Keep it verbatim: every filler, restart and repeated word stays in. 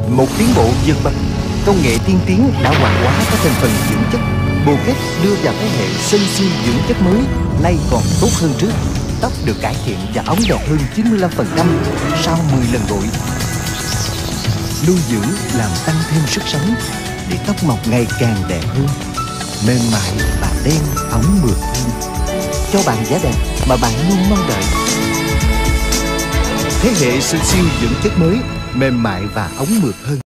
Một tiến bộ vượt bậc, công nghệ tiên tiến đã hoạt hóa các thành phần dưỡng chất, bù kết đưa vào thế hệ sơn siêu dưỡng chất mới, nay còn tốt hơn trước. Tóc được cải thiện và óng đẹp hơn chín mươi lăm phần trăm sau mười lần gội. Nuôi dưỡng làm tăng thêm sức sống để tóc mọc ngày càng đẹp hơn, mềm mại và đen óng mượt hơn, cho bạn vẻ đẹp mà bạn luôn mong đợi. Thế hệ sơn siêu dưỡng chất mới, mềm mại và óng mượt hơn.